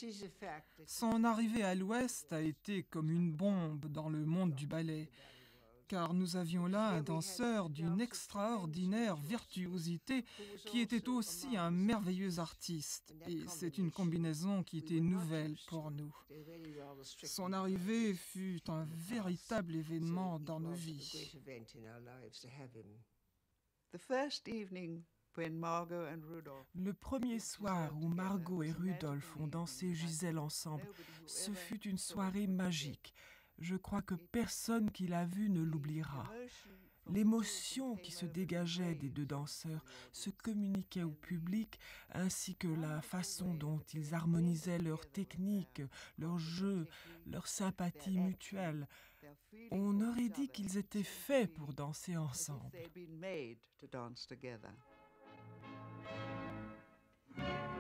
Son arrivée à l'Ouest a été comme une bombe dans le monde du ballet, car nous avions là un danseur d'une extraordinaire virtuosité qui était aussi un merveilleux artiste, et c'est une combinaison qui était nouvelle pour nous. Son arrivée fut un véritable événement dans nos vies. Le premier soir où Margot et Rudolf ont dansé Gisèle ensemble, ce fut une soirée magique. Je crois que personne qui l'a vue ne l'oubliera. L'émotion qui se dégageait des deux danseurs se communiquait au public, ainsi que la façon dont ils harmonisaient leur technique, leur jeu, leur sympathie mutuelle. On aurait dit qu'ils étaient faits pour danser ensemble.